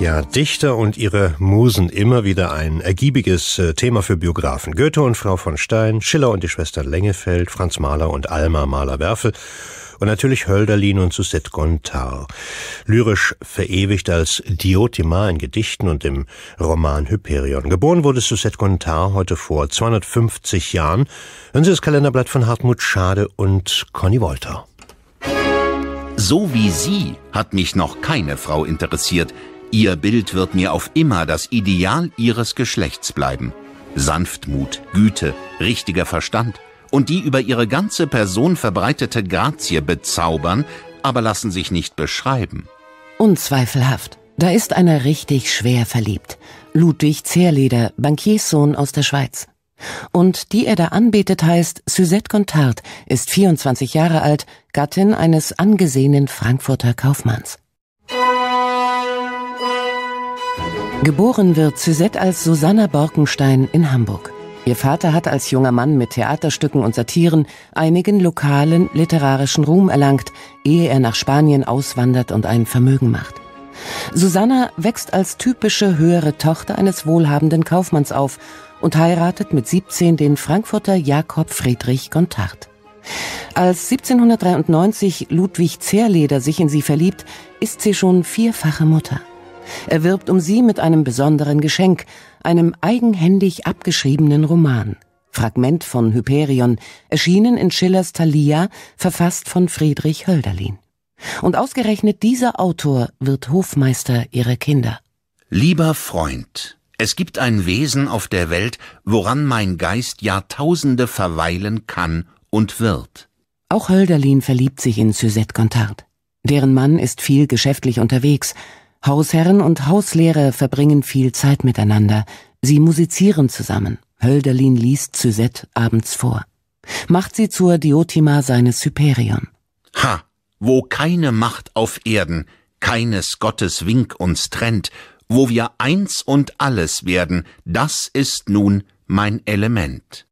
Ja, Dichter und ihre Musen, immer wieder ein ergiebiges Thema für Biografen. Goethe und Frau von Stein, Schiller und die Schwestern Lengefeld, Franz Mahler und Alma Mahler-Werfel und natürlich Hölderlin und Suzette Gontard. Lyrisch verewigt als Diotima in Gedichten und im Roman Hyperion. Geboren wurde Suzette Gontard heute vor 250 Jahren. Hören Sie das Kalenderblatt von Hartmut Schade und Conny Wolter. So wie Sie hat mich noch keine Frau interessiert. Ihr Bild wird mir auf immer das Ideal Ihres Geschlechts bleiben. Sanftmut, Güte, richtiger Verstand und die über Ihre ganze Person verbreitete Grazie bezaubern, aber lassen sich nicht beschreiben. Unzweifelhaft. Da ist einer richtig schwer verliebt. Ludwig Zerleder, Bankierssohn aus der Schweiz. Und die er da anbetet, heißt Suzette Gontard, ist 24 Jahre alt, Gattin eines angesehenen Frankfurter Kaufmanns. Geboren wird Suzette als Susanna Borkenstein in Hamburg. Ihr Vater hat als junger Mann mit Theaterstücken und Satiren einigen lokalen literarischen Ruhm erlangt, ehe er nach Spanien auswandert und ein Vermögen macht. Susanna wächst als typische höhere Tochter eines wohlhabenden Kaufmanns auf und heiratet mit 17 den Frankfurter Jakob Friedrich Gontard. Als 1793 Ludwig Zerleder sich in sie verliebt, ist sie schon vierfache Mutter. Er wirbt um sie mit einem besonderen Geschenk, einem eigenhändig abgeschriebenen Roman. Fragment von Hyperion, erschienen in Schillers Thalia, verfasst von Friedrich Hölderlin. Und ausgerechnet dieser Autor wird Hofmeister ihrer Kinder. Lieber Freund, es gibt ein Wesen auf der Welt, woran mein Geist Jahrtausende verweilen kann und wird. Auch Hölderlin verliebt sich in Suzette Gontard. Deren Mann ist viel geschäftlich unterwegs. Hausherren und Hauslehrer verbringen viel Zeit miteinander. Sie musizieren zusammen. Hölderlin liest Suzette abends vor. Macht sie zur Diotima seines Hyperion. Ha, wo keine Macht auf Erden, keines Gottes Wink uns trennt, wo wir eins und alles werden, das ist nun mein Element.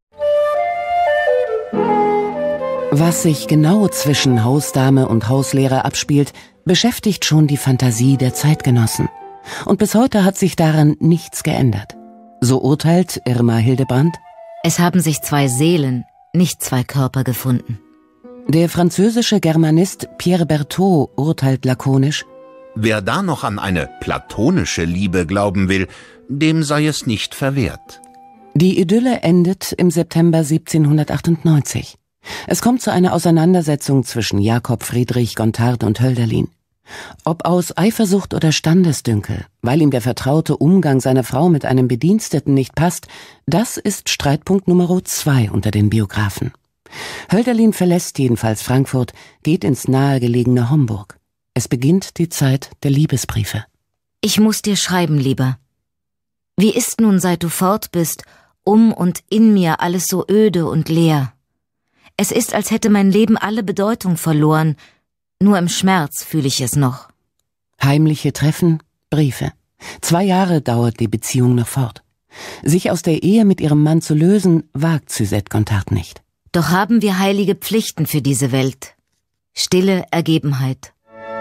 Was sich genau zwischen Hausdame und Hauslehrer abspielt, beschäftigt schon die Fantasie der Zeitgenossen. Und bis heute hat sich daran nichts geändert. So urteilt Irma Hildebrandt: Es haben sich zwei Seelen, nicht zwei Körper gefunden. Der französische Germanist Pierre Berthaud urteilt lakonisch: Wer da noch an eine platonische Liebe glauben will, dem sei es nicht verwehrt. Die Idylle endet im September 1798. Es kommt zu einer Auseinandersetzung zwischen Jakob Friedrich Gontard und Hölderlin. Ob aus Eifersucht oder Standesdünkel, weil ihm der vertraute Umgang seiner Frau mit einem Bediensteten nicht passt, das ist Streitpunkt Nummer 2 unter den Biografen. Hölderlin verlässt jedenfalls Frankfurt, geht ins nahegelegene Homburg. Es beginnt die Zeit der Liebesbriefe. Ich muss dir schreiben, Lieber. Wie ist nun, seit du fort bist, und in mir alles so öde und leer? Es ist, als hätte mein Leben alle Bedeutung verloren, nur im Schmerz fühle ich es noch. Heimliche Treffen, Briefe. 2 Jahre dauert die Beziehung noch fort. Sich aus der Ehe mit ihrem Mann zu lösen, wagt Suzette Gontard nicht. Doch haben wir heilige Pflichten für diese Welt. Stille Ergebenheit.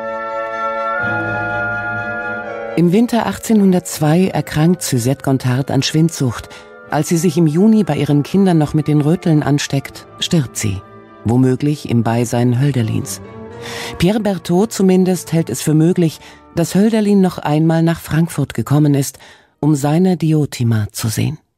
Im Winter 1802 erkrankt Suzette Gontard an Schwindsucht. Als sie sich im Juni bei ihren Kindern noch mit den Röteln ansteckt, stirbt sie. Womöglich im Beisein Hölderlins. Pierre Berthaud zumindest hält es für möglich, dass Hölderlin noch einmal nach Frankfurt gekommen ist, um seine Diotima zu sehen.